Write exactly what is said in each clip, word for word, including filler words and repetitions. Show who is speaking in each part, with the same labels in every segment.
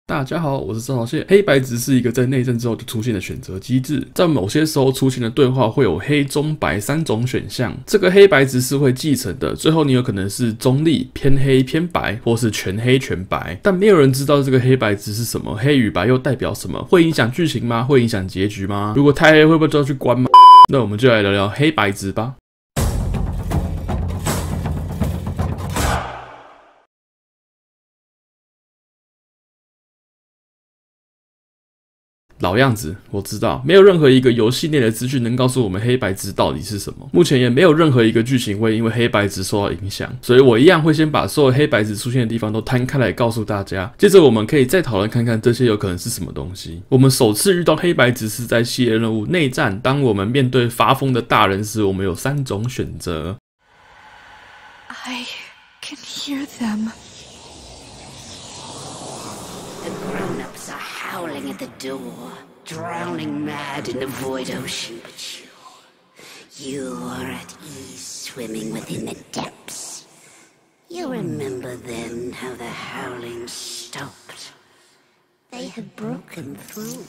Speaker 1: 大家好，我是这条线。黑白值是一个在内战之后就出现的选择机制，在某些时候出现的对话会有黑、中、白三种选项。这个黑白值是会继承的，最后你有可能是中立、偏黑、偏白，或是全黑全白。但没有人知道这个黑白值是什么，黑与白又代表什么？会影响剧情吗？会影响结局吗？如果太黑，会不会就要去关吗？那我们就来聊聊黑白值吧。老样子，我知道，没有任何一个游戏内的资讯能告诉我们黑白值到底是什么。目前也没有任何一个剧情会因为黑白值受到影响，所以我一样会先把所有黑白值出现的地方都摊开来告诉大家。接着我们可以再讨论看看这些有可能是什么东西。我们首次遇到黑白值是在系列任务内战，当我们面对发疯的大人时，我们有三种选择。
Speaker 2: I can hear them.
Speaker 3: The grown-ups are howling at the door, drowning mad in the void ocean, but you... You are at ease swimming within the depths. You remember then how the howling stopped. They had broken through.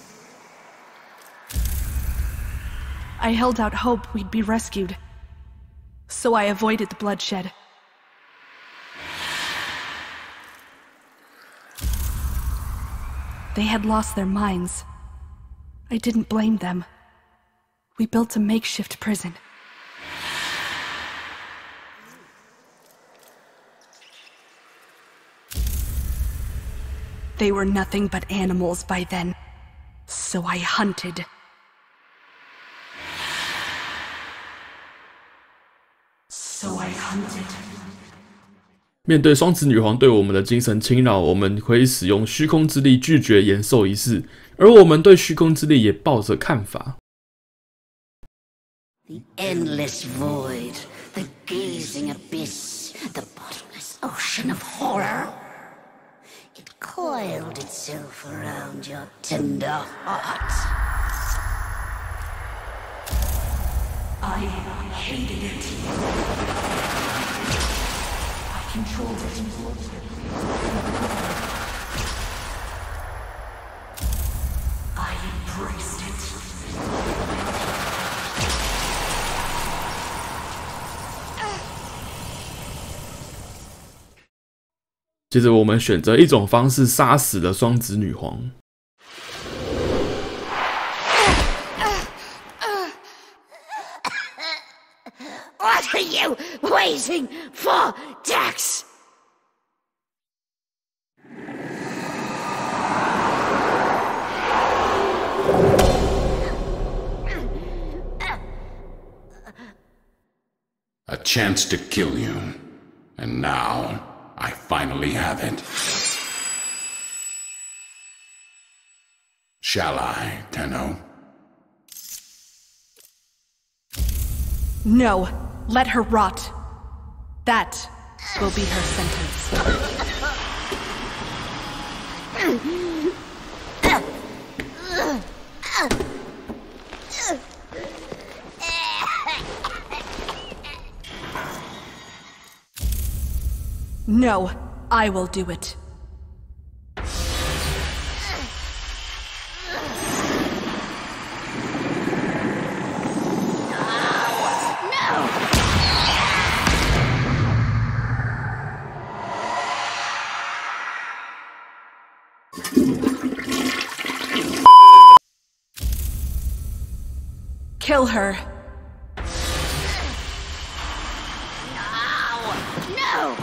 Speaker 2: I held out hope we'd be rescued, so I avoided the bloodshed. They had lost their minds. I didn't blame them. We built a makeshift prison. They were nothing but animals by then, so I hunted. So I hunted.
Speaker 1: 面对双子女皇对我们的精神侵扰，我们可以使用虚空之力拒绝延寿一世，而我们对虚空之力也抱着看法。
Speaker 3: The endless void, the gazing abyss, the bottomless ocean of horror. It coiled itself around your tender heart. I hated it. Control it. I embraced it.
Speaker 1: 接着，我们选择一种方式杀死了双子女皇。
Speaker 3: What are you waiting for, Dax?
Speaker 4: A chance to kill you. And now, I finally have it. Shall I, Tenno?
Speaker 2: No, let her rot. That will be her sentence. No, I will do it. Kill her.
Speaker 3: No! No!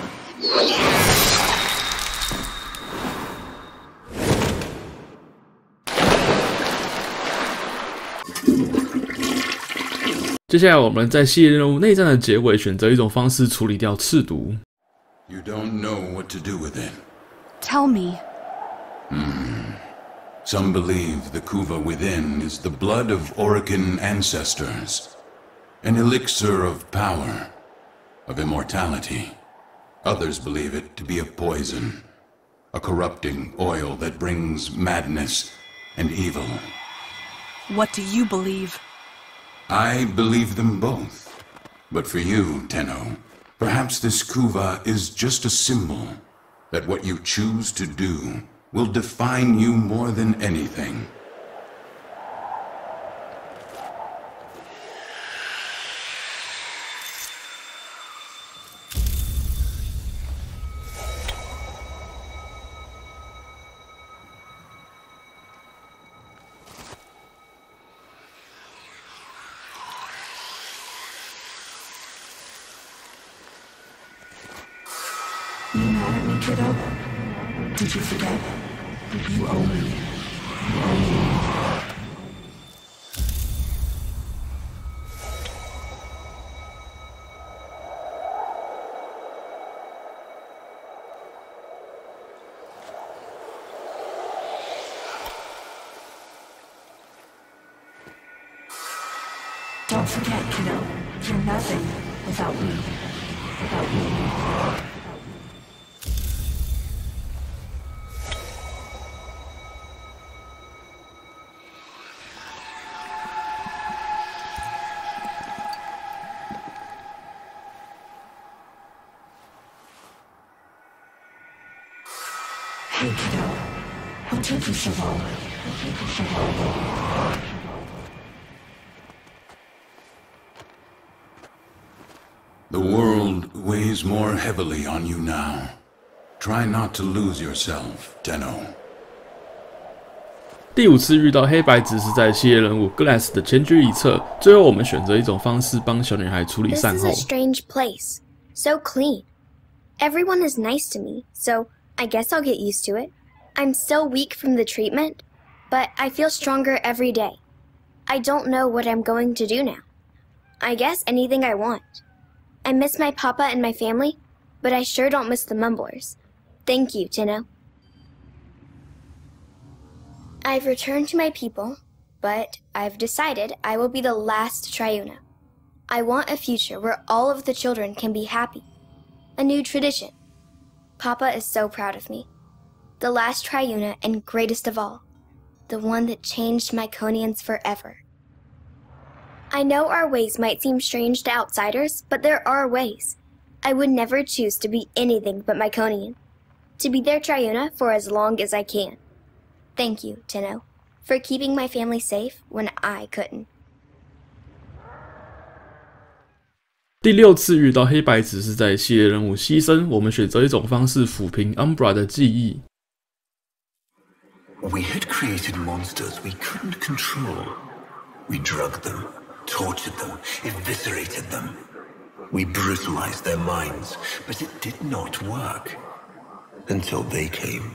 Speaker 1: 接下来，我们在系列任务内战的结尾选择一种方式处理掉赤毒。
Speaker 4: You don't know what to do with it.
Speaker 2: Tell me.
Speaker 4: Hmm. Some believe the Kuva within is the blood of Orokin ancestors, an elixir of power, of immortality. Others believe it to be a poison, a corrupting oil that brings madness and evil.
Speaker 2: What do you believe?
Speaker 4: I believe them both. But for you, Tenno, perhaps this Kuva is just a symbol that what you choose to do will define you more than anything.
Speaker 2: You mad at me, kiddo? Did you forget? You owe me. You owe me. Don't forget, kiddo. You're nothing without me. Without me. Hey, kiddo. What took you so long? What took you so long?
Speaker 4: The world weighs more heavily on you now. Try not to lose yourself, Tenno.
Speaker 1: 第五次遇到黑白只是在系列人物 Glass 的前居一侧，最后我们选择一种方式帮小女孩处理善后。
Speaker 5: This is a strange place. So clean. Everyone is nice to me, so I guess I'll get used to it. I'm still weak from the treatment, but I feel stronger every day. I don't know what I'm going to do now. I guess anything I want. I miss my papa and my family, but I sure don't miss the Mumblers. Thank you, Tenno. I've returned to my people, but I've decided I will be the last Triuna. I want a future where all of the children can be happy. A new tradition. Papa is so proud of me. The last Triuna and greatest of all. The one that changed Myconians forever. I know our ways might seem strange to outsiders, but there are ways. I would never choose to be anything but Myconian. To be their Triuna for as long as I can. Thank you, Tenno, for keeping my family safe when I couldn't.
Speaker 1: 第六次遇到黑白只是在系列人物牺牲，我们选择一种方式抚平 Umbra 的记忆。
Speaker 6: We had created monsters we couldn't control. We drugged them, tortured them, eviscerated them. We brutalized their minds, but it did not work. Until they came.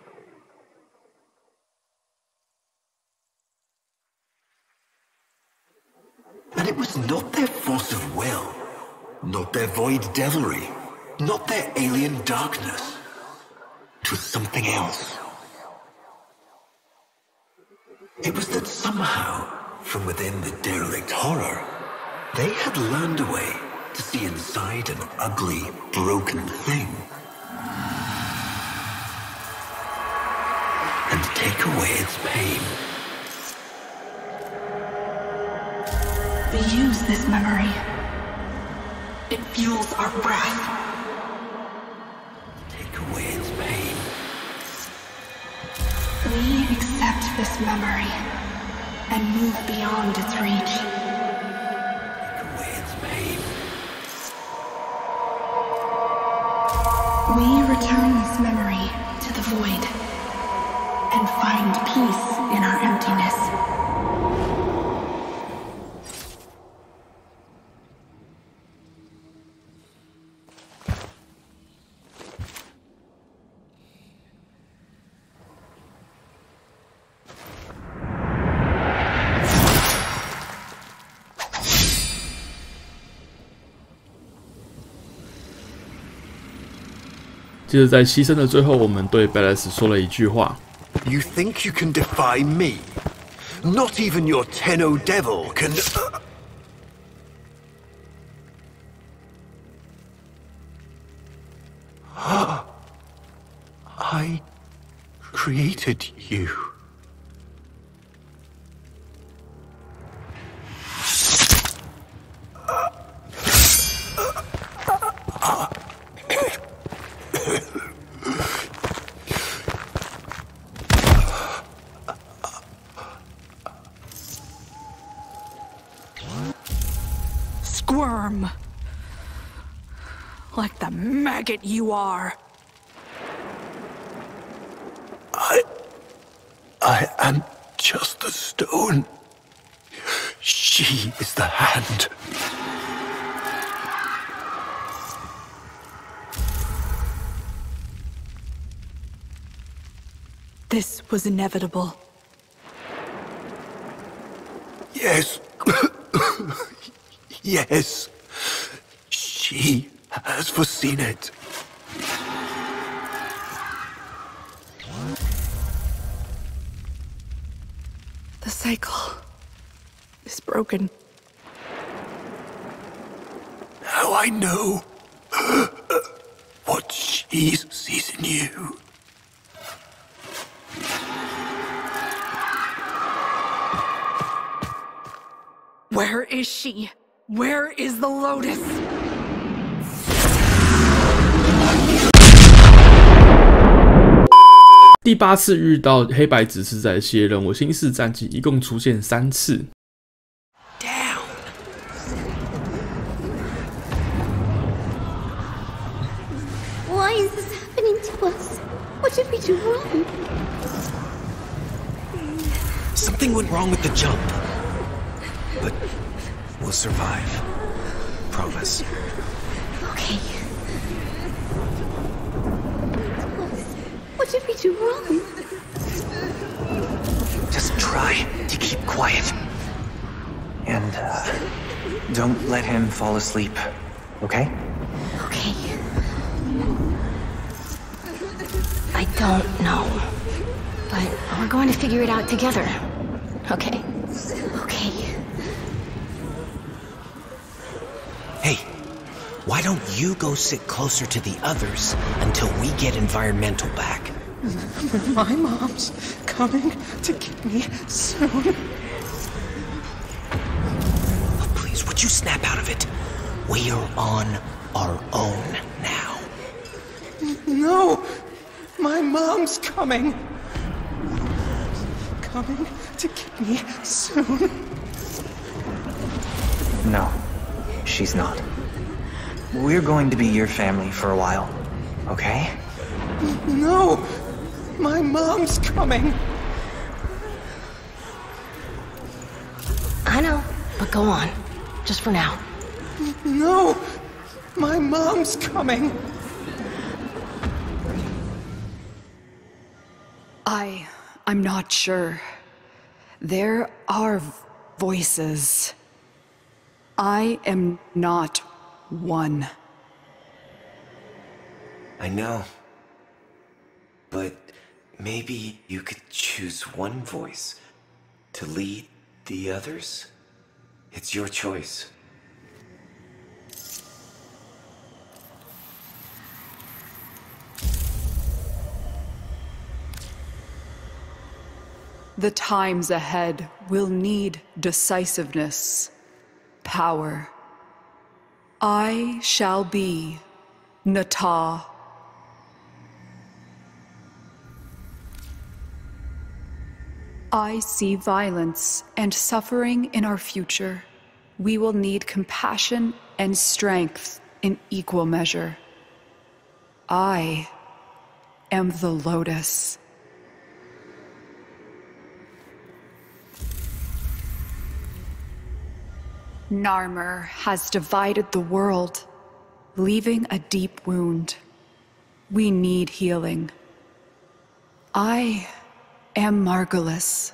Speaker 6: And it was not their force of will, not their void devilry, not their alien darkness. It was something else. It was that somehow, from within the derelict horror, they had learned a way to see inside an ugly, broken thing. And take away its pain.
Speaker 2: We use this memory. It fuels our breath.
Speaker 6: Take away its pain.
Speaker 2: We accept this memory and move beyond its reach.
Speaker 6: Take away its pain.
Speaker 2: We return this memory to the void and find peace in our emptiness.
Speaker 1: 接着在牺牲的最后，我们对 Ballast 说了一句话。
Speaker 6: You think you can defy me? Not even your Tenno Devil can... I created you.
Speaker 2: worm. Like the maggot you are.
Speaker 6: I... I am just the stone. She is the hand.
Speaker 2: This was inevitable.
Speaker 6: Yes. Yes. She has foreseen it.
Speaker 2: The cycle is broken.
Speaker 6: Now I know what she sees in you.
Speaker 2: Where is she? Where is the Lotus?
Speaker 1: 第八次遇到黑白执事在卸任，我新式战绩一共出现三次。
Speaker 2: Down.
Speaker 3: Why is this happening to us? What did we do wrong?
Speaker 7: Something went wrong with the jump. But we'll survive. Promise.
Speaker 3: Okay. What did we do wrong?
Speaker 7: Just try to keep quiet. And, uh, don't let him fall asleep, okay?
Speaker 3: Okay. I don't know. But we're going to figure it out together. Okay? Okay.
Speaker 7: Hey, why don't you go sit closer to the others until we get environmental back?
Speaker 2: My mom's coming to get me soon.
Speaker 7: Oh, please, would you snap out of it? We are on our own now.
Speaker 2: No! My mom's coming! Coming to get me soon.
Speaker 7: No, she's not. We're going to be your family for a while, okay?
Speaker 2: No! My mom's coming!
Speaker 3: I know, but go on. Just for now.
Speaker 2: No! My mom's coming! I... I'm not sure. There are voices. I am not one.
Speaker 7: I know. But maybe you could choose one voice to lead the others? It's your choice.
Speaker 2: The times ahead will need decisiveness, power. I shall be Natah. I see violence and suffering in our future. We will need compassion and strength in equal measure. I am the Lotus. Narmer has divided the world, leaving a deep wound. We need healing. I am Margulis.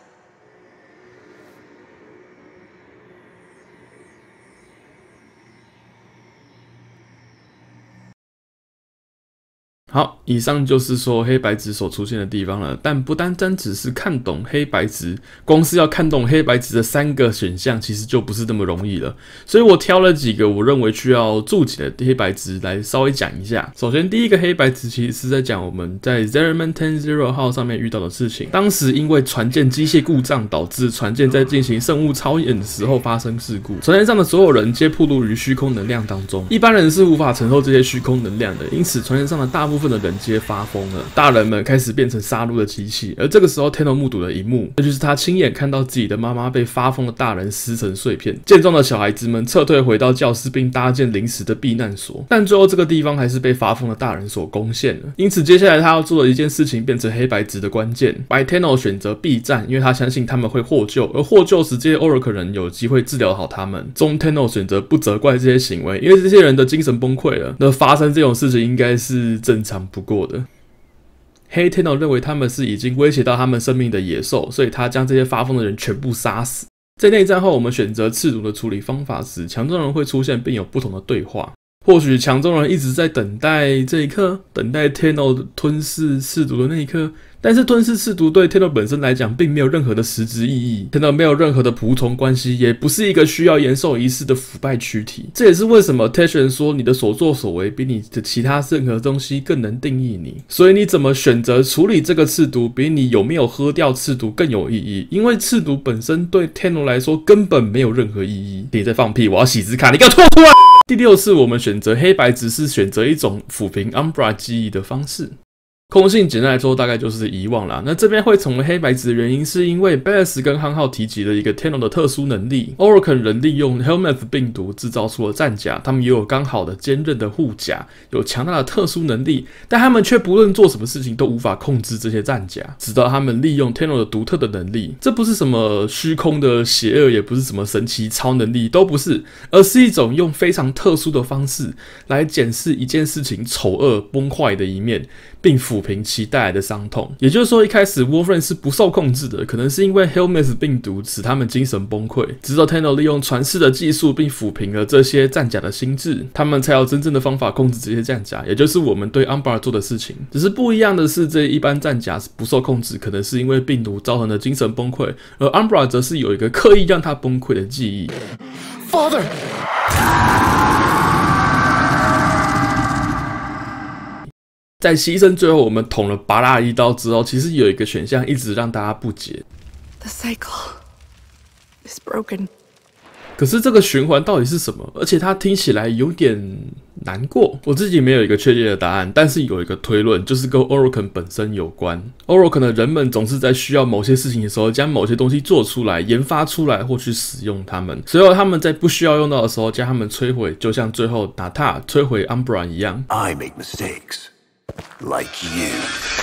Speaker 1: 好，以上就是说黑白值所出现的地方了，但不单单只是看懂黑白值，光是要看懂黑白值的三个选项，其实就不是这么容易了。所以我挑了几个我认为需要注解的黑白值来稍微讲一下。首先，第一个黑白值其实是在讲我们在 Zerman ten zero 号上面遇到的事情。当时因为船舰机械故障，导致船舰在进行圣物操演的时候发生事故，船舰上的所有人皆暴露于虚空能量当中。一般人是无法承受这些虚空能量的，因此船舰上的大部分分的人皆发疯了，大人们开始变成杀戮的机器。而这个时候 Tenno 目睹了一幕，那就是他亲眼看到自己的妈妈被发疯的大人撕成碎片。健壮的小孩子们撤退回到教室，并搭建临时的避难所，但最后这个地方还是被发疯的大人所攻陷了。因此接下来他要做的一件事情变成黑白值的关键。白 Tenno 选择避战，因为他相信他们会获救，而获救时这些 Orc 人有机会治疗好他们。中 Tenno 选择不责怪这些行为，因为这些人的精神崩溃了，那发生这种事情应该是正常不过的。黑 Tenno 认为他们是已经威胁到他们生命的野兽，所以他将这些发疯的人全部杀死。在内战后，我们选择赤毒的处理方法时，强中人会出现并有不同的对话。或许强中人一直在等待这一刻，等待 Tenno 吞噬赤毒的那一刻，但是吞噬赤毒对 Tenno 本身来讲并没有任何的实质意义。 Tenno 没有任何的仆从关系，也不是一个需要延寿仪式的腐败躯体。这也是为什么 Tasshion 说你的所作所为比你的其他任何东西更能定义你。所以你怎么选择处理这个赤毒，比你有没有喝掉赤毒更有意义。因为赤毒本身对 Tenno 来说根本没有任何意义。你在放屁，我要洗字卡，你给我吐出来！第六次，我们选择黑白只是选择一种抚平 Umbra 记忆的方式。空性简单来说大概就是遗忘啦。那这边会成为黑白值的原因是因为 Ballast 跟汉浩提及了一个 Tenno 的特殊能力。 Orokin 人利用 Helminth 病毒制造出了战甲，他们也有刚好的坚韧的护甲，有强大的特殊能力，但他们却不论做什么事情都无法控制这些战甲，直到他们利用 Tenno 的独特的能力。这不是什么虚空的邪恶，也不是什么神奇超能力，都不是，而是一种用非常特殊的方式来检视一件事情丑恶崩坏的一面，并抚平其带来的伤痛。也就是说，一开始 Wolverine 是不受控制的，可能是因为 Helminth 病毒使他们精神崩溃，直到 Tenno 利用传世的技术并抚平了这些战甲的心智，他们才有真正的方法控制这些战甲，也就是我们对 Umbra 做的事情。只是不一样的是，这一般战甲是不受控制，可能是因为病毒造成的精神崩溃，而 Umbra 则是有一个刻意让他崩溃的记忆。Father！在牺牲最后我们捅了拔拉一刀之后，其实有一个选项一直让大家不解。
Speaker 2: The cycle is broken.
Speaker 1: 可是这个循环到底是什么？而且它听起来有点难过。我自己没有一个确切的答案，但是有一个推论，就是跟 Orokin 本身有关。Orokin 的人们总是在需要某些事情的时候，将某些东西做出来、研发出来或去使用它们。随后他们在不需要用到的时候，将它们摧毁，就像最后纳塔摧毁 Umbra 一样。
Speaker 6: I make mistakes. Like you.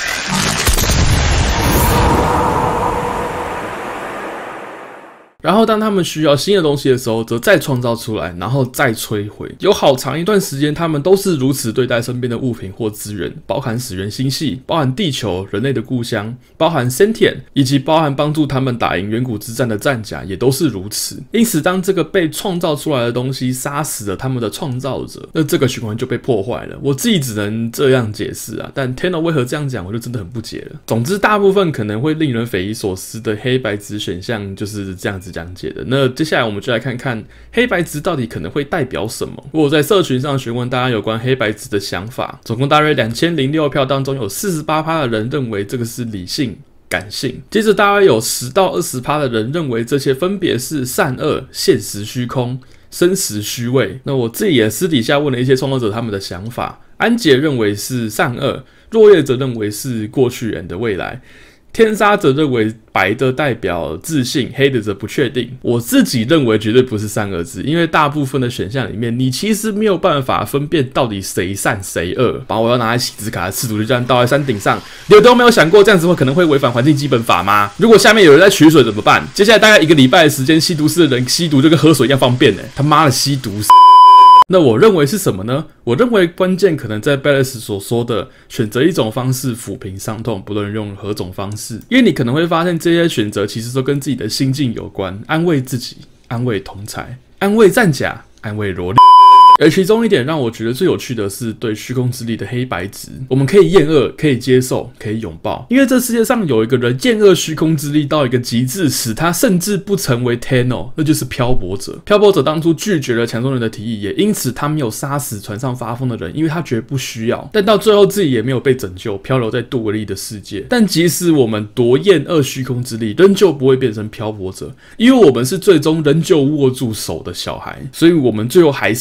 Speaker 1: 然后当他们需要新的东西的时候，则再创造出来，然后再摧毁。有好长一段时间，他们都是如此对待身边的物品或资源，包含始源星系，包含地球，人类的故乡，包含 Sentient， 以及包含帮助他们打赢远古之战的战甲，也都是如此。因此，当这个被创造出来的东西杀死了他们的创造者，那这个循环就被破坏了。我自己只能这样解释啊，但 Tenno 为何这样讲，我就真的很不解了。总之，大部分可能会令人匪夷所思的黑白值选项就是这样子讲解的。那接下来我们就来看看黑白值到底可能会代表什么。我在社群上询问大家有关黑白值的想法，总共大约两千零六票当中，有 百分之四十八 的人认为这个是理性感性，接着大约有 百分之十到二十 的人认为这些分别是善恶、现实虚空、生实虚伪。那我自己也私底下问了一些创作者他们的想法，安杰认为是善恶，若叶则认为是过去人的未来，天沙则认为白的代表自信，黑的则不确定。我自己认为绝对不是善恶字，因为大部分的选项里面，你其实没有办法分辨到底谁善谁恶。把我要拿来洗字卡的赤毒就这样倒在山顶上，你们都没有想过这样子会可能会违反环境基本法吗？如果下面有人在取水怎么办？接下来大概一个礼拜的时间，吸毒室的人吸毒就跟喝水一样方便呢、欸。他妈的吸毒！那我认为是什么呢？我认为关键可能在 Ballast 所说的选择一种方式抚平伤痛，不论用何种方式。因为你可能会发现这些选择其实都跟自己的心境有关，安慰自己，安慰同侪，安慰战甲，安慰萝莉。而其中一点让我觉得最有趣的是对虚空之力的黑白值，我们可以厌恶，可以接受，可以拥抱，因为这世界上有一个人厌恶虚空之力到一个极致，使他甚至不成为 Tenno， 那就是漂泊者。漂泊者当初拒绝了强中人的提议，也因此他没有杀死船上发疯的人，因为他觉得不需要。但到最后自己也没有被拯救，漂流在杜维利的世界。但即使我们多厌恶虚空之力，仍旧不会变成漂泊者，因为我们是最终仍旧握住手的小孩，所以我们最后还是接受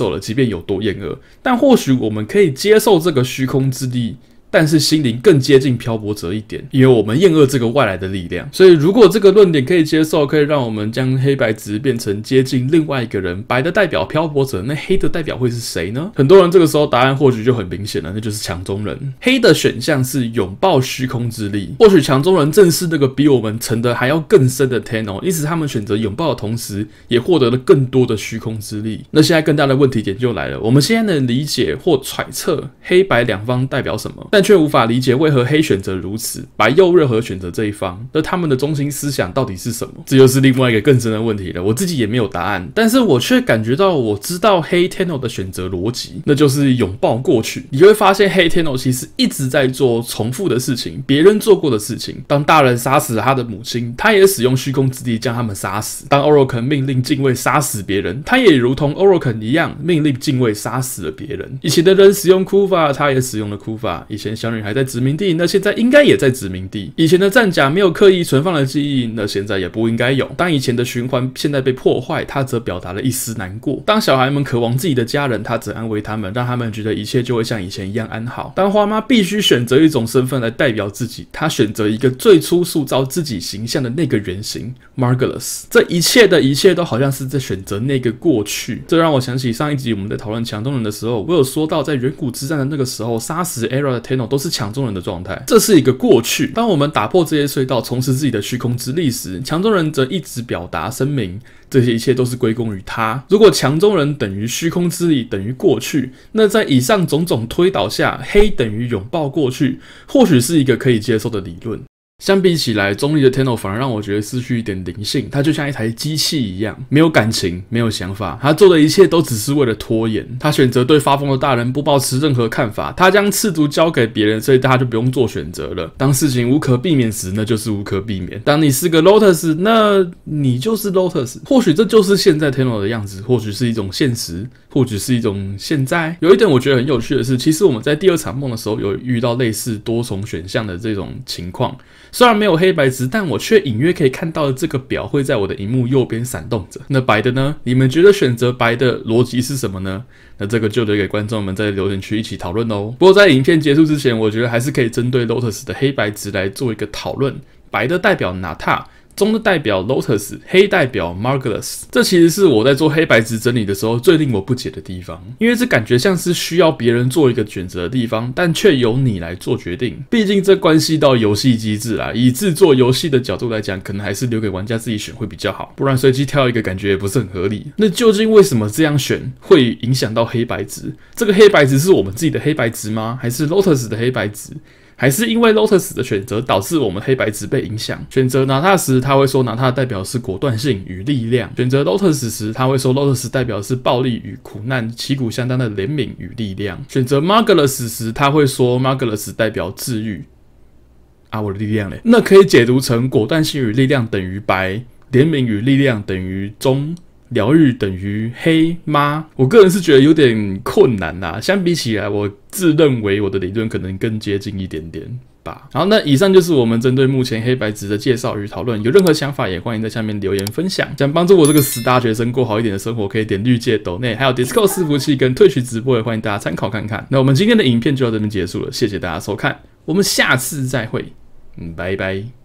Speaker 1: 受了，即便有多厌恶。但或许我们可以接受这个虚空之力，但是心灵更接近漂泊者一点，因为我们厌恶这个外来的力量。所以如果这个论点可以接受，可以让我们将黑白值变成接近另外一个人，白的代表漂泊者，那黑的代表会是谁呢？很多人这个时候答案或许就很明显了，那就是强中人。黑的选项是拥抱虚空之力，或许强中人正是那个比我们沉的还要更深的 Tenno， 因此他们选择拥抱的同时也获得了更多的虚空之力。那现在更大的问题点就来了，我们现在能理解或揣测黑白两方代表什么，但却无法理解为何黑选择如此，白又为何选择这一方，而他们的中心思想到底是什么？这又是另外一个更深的问题了，我自己也没有答案，但是我却感觉到我知道黑 Tenno 的选择逻辑，那就是拥抱过去。你会发现黑 Tenno 其实一直在做重复的事情，别人做过的事情。当大人杀死了他的母亲，他也使用虚空之力将他们杀死。当 Orokin 命令禁卫杀死别人，他也如同 Orokin 一样命令禁卫杀死了别人。以前的人使用 Kuva， 他也使用了 Kuva。以前小女孩在殖民地，那现在应该也在殖民地。以前的战甲没有刻意存放的记忆，那现在也不应该有。当以前的循环现在被破坏，他则表达了一丝难过。当小孩们渴望自己的家人，他则安慰他们，让他们觉得一切就会像以前一样安好。当花妈必须选择一种身份来代表自己，她选择一个最初塑造自己形象的那个原型 Margulis。这一切的一切都好像是在选择那个过去。这让我想起上一集我们在讨论强中人的时候，我有说到在远古之战的那个时候，杀死 Era 的 Tenno 都是强中人的状态，这是一个过去。当我们打破这些隧道，重拾自己的虚空之力时，强中人则一直表达声明，这些一切都是归功于他。如果强中人等于虚空之力等于过去，那在以上种种推导下，黑等于拥抱过去，或许是一个可以接受的理论。相比起来，中立的 Tenno 反而让我觉得失去一点灵性，他就像一台机器一样，没有感情，没有想法，他做的一切都只是为了拖延。他选择对发疯的大人不抱持任何看法，他将赤足交给别人，所以大家就不用做选择了。当事情无可避免时，那就是无可避免。当你是个 Lotus， 那你就是 Lotus。或许这就是现在 Tenno 的样子，或许是一种现实，或许是一种现在。有一点我觉得很有趣的是，其实我们在第二场梦的时候有遇到类似多重选项的这种情况。虽然没有黑白值，但我却隐约可以看到这个表会在我的萤幕右边闪动着。那白的呢？你们觉得选择白的逻辑是什么呢？那这个就留给观众们在留言区一起讨论哦。不过在影片结束之前，我觉得还是可以针对 Lotus 的黑白值来做一个讨论。白的代表 Nata，中的代表 Lotus， 黑代表 Margulis。 这其实是我在做黑白值整理的时候最令我不解的地方，因为这感觉像是需要别人做一个选择的地方，但却由你来做决定。毕竟这关系到游戏机制啊，以制作游戏的角度来讲，可能还是留给玩家自己选会比较好，不然随机挑一个感觉也不是很合理。那究竟为什么这样选会影响到黑白值？这个黑白值是我们自己的黑白值吗？还是 Lotus 的黑白值？还是因为 Lotus 的选择导致我们黑白值被影响？选择 Nata 时，他会说 Nata 代表是果断性与力量；选择 Lotus 时，他会说 Lotus 代表是暴力与苦难，旗鼓相当的怜悯与力量；选择 Margulis 时，他会说 Margulis 代表治愈。啊，我的力量嘞？那可以解读成果断性与力量等于白，怜悯与力量等于中，疗愈等于黑吗？我个人是觉得有点困难啦、啊。相比起来，我自认为我的理论可能更接近一点点吧。好，那以上就是我们针对目前黑白值的介绍与讨论。有任何想法也欢迎在下面留言分享。想帮助我这个死大学生过好一点的生活，可以点绿界斗内，还有 Discord 伺服器跟 Twitch 直播，也欢迎大家参考看看。那我们今天的影片就到这边结束了，谢谢大家收看，我们下次再会，嗯，拜拜。